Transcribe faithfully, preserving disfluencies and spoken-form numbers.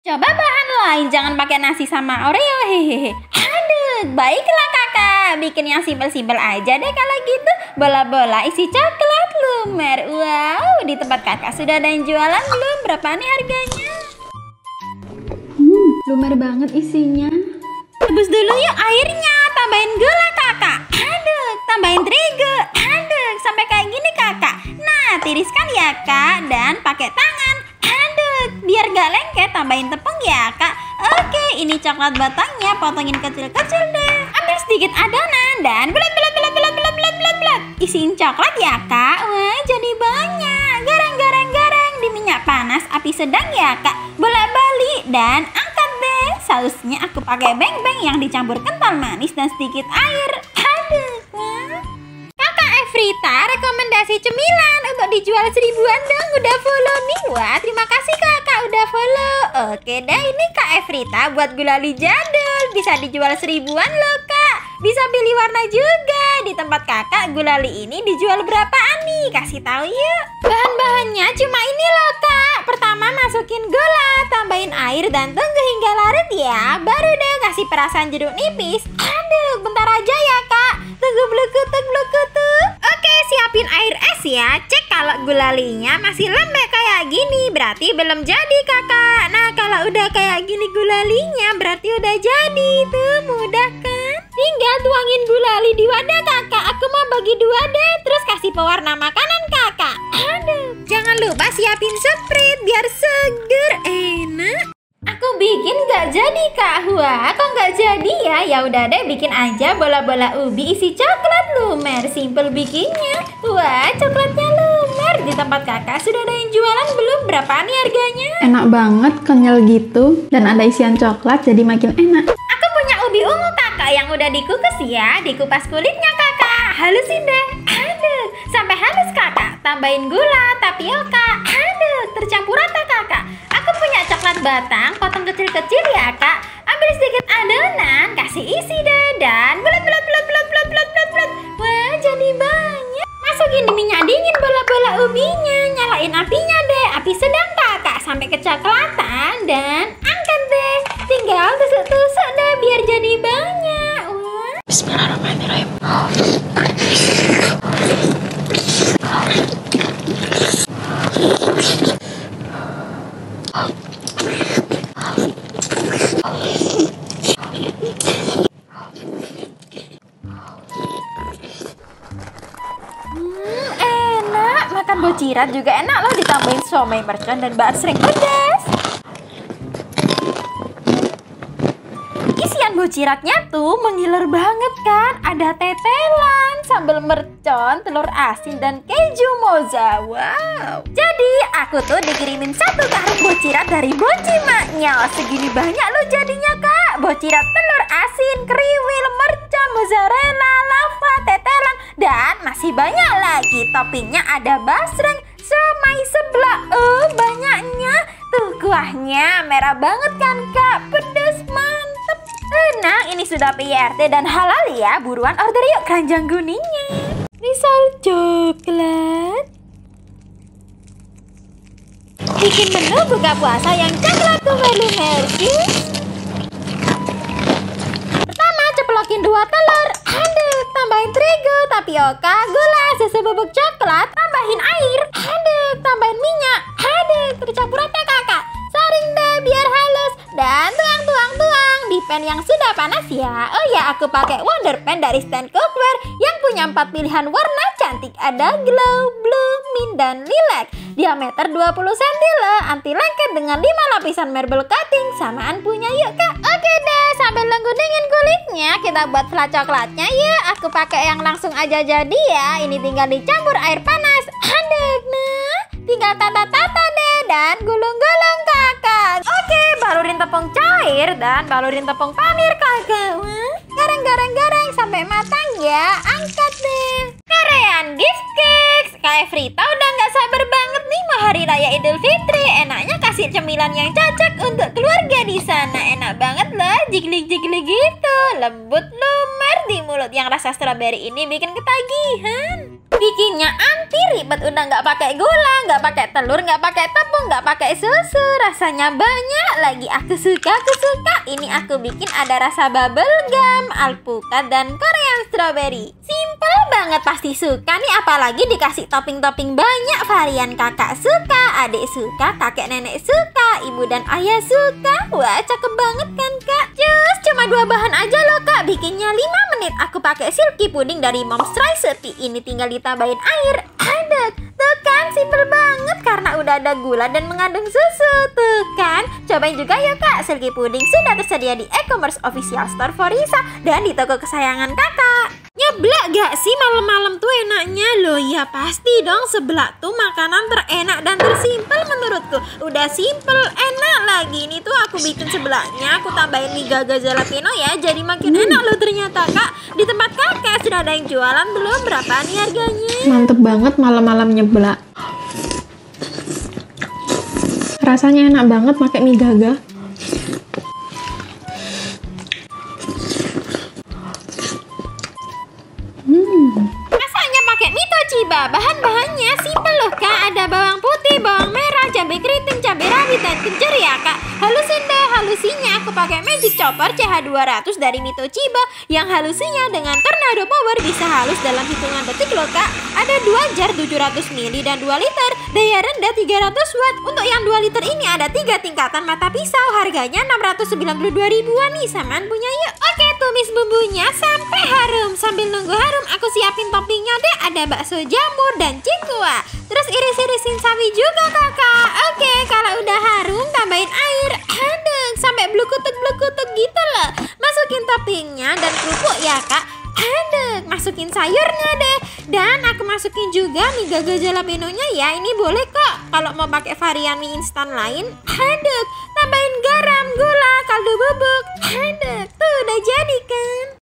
Coba bahan lain, jangan pakai nasi sama Oreo, hehehe. Aduh, baiklah kakak, bikin yang simpel-simpel aja deh kalau gitu. Bola-bola isi coklat lumer. Wow, di tempat kakak sudah ada yang jualan belum? Berapa nih harganya? Hmm, lumer banget isinya. Rebus dulu yuk airnya, tambahin gula kakak. Aduh, tambahin terigu. Aduh, sampai kayak gini kakak. Nah, tiriskan ya kak, dan pakai tangan. Aduh, biar gak lengket, tambahin tepung ya kak. Oke, ini coklat batangnya, potongin kecil-kecil deh. Ambil sedikit adonan dan belat belat belat belat belat belat belat belat. Isiin coklat ya kak. Wah, jadi banyak. Goreng goreng goreng di minyak panas, api sedang ya kak. Bolak-balik dan angkat deh. Sausnya aku pakai beng-beng yang dicampur kental manis dan sedikit air. Aduh, wah. Kakak Efrita rekomendasi cemilan untuk dijual seribuan dong. Udah follow nih. Wah, terima kasih kakak udah follow. Oke deh, ini Kak Efrita buat gulali jadul. Bisa dijual seribuan loh kak. Bisa pilih warna juga. Di tempat kakak gulali ini dijual berapaan nih? Kasih tahu yuk. Bahan-bahannya cuma ini loh kak. Pertama masukin gula, tambahin air dan tunggu hingga larut ya. Baru deh kasih perasan jeruk nipis. Aduh, bentar aja ya kak. Tunggu blukutuk blukutuk. Oke, siapin air es ya. Cek kalau gulalinya masih lembek kayak gini, berarti belum jadi kakak. Nah, kalau udah kayak gini gulalinya, berarti udah jadi. Tuh, mudah kan? Tinggal tuangin gulali di wadah kakak. Aku mau bagi dua deh, terus kasih pewarna makanan kakak. Aduh, jangan lupa siapin Sprite biar seger, enak. Aku bikin gak jadi kak. Wah, kok gak jadi ya? Ya udah deh, bikin aja bola-bola ubi isi coklat lumer. Simple bikinnya. Wah, coklatnya lumer. Di tempat kakak sudah ada yang jualan belum? Berapa nih harganya? Enak banget, kenyal gitu. Dan ada isian coklat, jadi makin enak. Aku punya ubi ungu kakak yang udah dikukus ya. Dikupas kulitnya kakak. Halusin deh. Aduh, sampai halus kakak. Tambahin gula, tapioka. Aduh, tercampur rata kakak. Aku punya coklat batang, potong kecil-kecil ya kak. Ambil sedikit adonan, kasih isi deh. Dan bulat bulat bulat bulat bulat bulat bulat bulat. Wah, jadi banyak. Masukin di minyak dingin bola-bola ubinya. Nyalain apinya deh, api sedang kakak. Sampai kecoklatan dan angkat deh. Tinggal tusuk-tusuk deh biar jadi banyak. Wah. Bismillahirrahmanirrahim. Hmm, enak. Makan bocirat juga enak loh, ditambahin somai mercon dan basreng pedas. Isian bociratnya tuh mengiler banget kan. Ada tetelan, sambal mercon, telur asin, dan keju moza. Wow. Jadi aku tuh dikirimin satu karung bocirat dari Boci maknya. Segini banyak loh jadinya kak. Bocirat telur asin, kriwil, mercon, mozzarella, lava, tetelan, dan masih banyak lagi. Toppingnya ada basreng, somai, seblak. Oh, banyaknya. Tuh kuahnya merah banget kan kak. Pedas mantep. Nah, ini sudah P R T dan halal ya. Buruan order yuk keranjang kuningnya. Risol coklat. Bikin menu buka puasa yang coklat lumer-lumer. Pertama, ceplokin dua telur. Aduh, tambahin terigu, tapioka, gula, susu bubuk coklat, tambahin air. Aduh, tambahin minyak. Aduh, tercampur rata kakak. Saring deh biar halus. Dan tuang-tuang-tuang di pan yang sudah panas ya. Oh ya, aku pakai Wonder Pan dari Stand Cookware yang punya empat pilihan warna cantik. Ada glow, blue, mint, dan lilac. Diameter dua puluh sentimeter loh. Anti lengket dengan lima lapisan marble coating. Samaan punya yuk kak. Oke deh, sambil nunggu dingin kulitnya, kita buat flat coklatnya yuk. Aku pakai yang langsung aja jadi ya. Ini tinggal dicampur air panas. Aduk, nah. Tinggal tata-tata deh dan gulung-gulung kakak. Oke, balurin tepung cair dan balurin tepung panir kakak. Wah, goreng-goreng-goreng sampai matang ya. Angkat deh. Korean gift cakes. Kak Efrita udah nggak sabar banget nih mau hari raya Idul Fitri. Enaknya kasih cemilan yang cocok untuk keluarga di sana. Enak banget loh, jigli-jigli gitu. Lembut lumer di mulut. Yang rasa strawberry ini bikin ketagihan. Bikinnya anti ribet, udah nggak pakai gula, nggak pakai telur, nggak pakai tepung, nggak pakai susu. Rasanya banyak lagi. Aku suka, aku suka. Ini aku bikin ada rasa bubble gum, alpukat, dan Korean strawberry. Simple banget, pasti suka nih. Apalagi dikasih topping-topping banyak. Varian kakak suka, adik suka, kakek nenek suka, ibu dan ayah suka. Wah, cakep banget kan kak? Just cuma dua bahan aja loh kak. Bikinnya lima menit. Aku pakai silky pudding dari Mom's Recipe. Ini tinggal ditambahin air. Adek, tuh kan simple banget karena udah ada gula dan mengandung susu. Tuh kan, cobain juga ya kak. Silky pudding sudah tersedia di e-commerce official store Forisa dan di toko kesayangan kakak. Nyeblak gak sih malam-malam tuh enaknya? Loh ya pasti dong, seblak tuh makanan terenak dan tersimpel menurutku. Udah simple, enak lagi. Ini tuh aku bikin seblaknya, aku tambahin mie gaga jalapeno ya. Jadi makin hmm. enak loh ternyata kak. Di tempat kakak sudah ada yang jualan belum? Berapa nih harganya? Mantep banget malam-malam nyeblak. Rasanya enak banget pakai mie gaga. Rasanya pakai mie Toshiba. Bahan-bahannya simple loh kak. Ada bawang putih, bawang merah, cabai keriting, cabai rawit, dan kencur ya kak. Halusin deh. Halusinya aku pakai magic chopper C H dua ratus dari mie Toshiba. Yang halusinya dengan tornado power bisa halus dalam hitungan detik loh kak. Ada dua jar tujuh ratus mililiter dan dua liter. Daya rendah tiga ratus watt. Untuk yang dua liter ini ada tiga tingkatan mata pisau. Harganya enam ratus sembilan puluh dua ribuan nih. Samaan punya yuk. Oke, tumis bumbunya sampai harum. Sambil nunggu harum aku siapin toppingnya deh. Ada bakso jamur dan cingkua. Terus iris-irisin sawi juga kakak. Oke, kalau udah harum tambahin air. Adek, sampai blukutuk-blukutuk gitu loh. Masukin toppingnya dan kerupuk ya kak. Adek, masukin sayurnya deh. Dan aku masukin juga mie gaga jalapenonya ya. Ini boleh kok kalau mau pakai varian mie instan lain. Adek, tambahin garam, gula, kaldu bubuk. Adek,